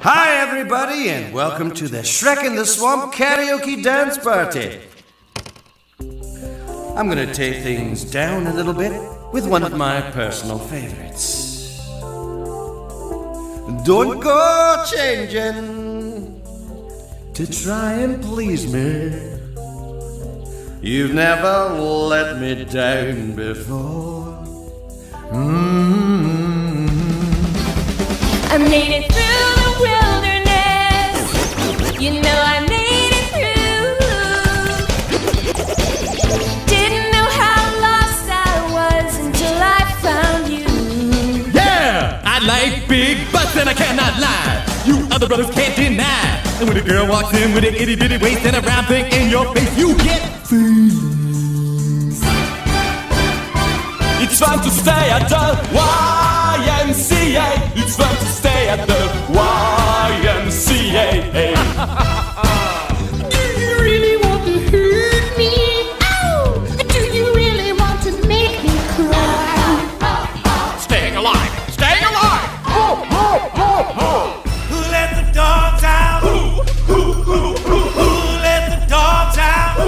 Hi, everybody, and welcome to the Shrek in the Swamp Karaoke Dance Party. I'm gonna take things down a little bit with one of my personal favorites. Don't go changing to try and please me. You've never let me down before. I made it through the wilderness. You know I made it through. Didn't know how lost I was until I found you. Yeah! I like big butts and I cannot lie. You other brothers can't deny. And when a girl walks in with an itty bitty waist and a round thing in your face, you get feelings. It's fun to stay at the YMCA. It's fun to stay at the YMCA. Do you really want to hurt me? Oh, do you really want to make me cry? Staying alive! Staying alive! Who let the dogs out? Who let the dogs out?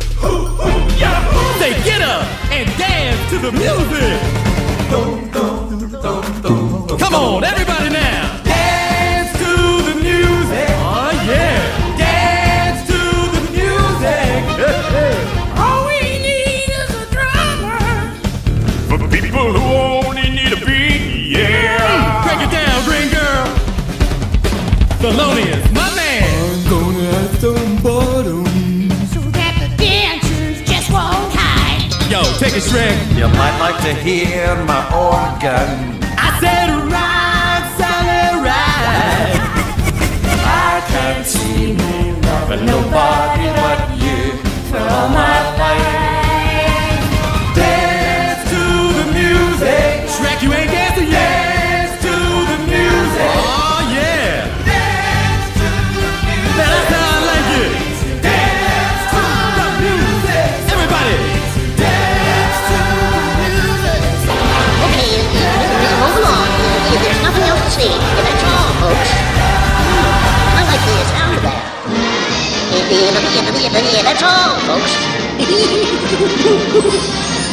Say get up and dance to the music! Come on, everybody now! Dance to the music! Oh yeah! Dance to the music! All we need is a drummer. For people who only need a beat, yeah! Break it down, green girl! Thelonious, my man! I'm gonna have some bottoms. So that the dancers just won't hide. Yo, take it, Shrek! You might like to hear my organ. I said ride, Sally, ride! I can't see me loving nobody but you for all my life. Dance to the music! Shrek, you ain't dancing yet! Dance to the music! Oh yeah! Dance to the music. That's how I like it! Dance to the music. Everybody! Dance to the music. Okay, hold along. There's nothing else to see. That's all, folks. I like the sound of that. That's all, folks.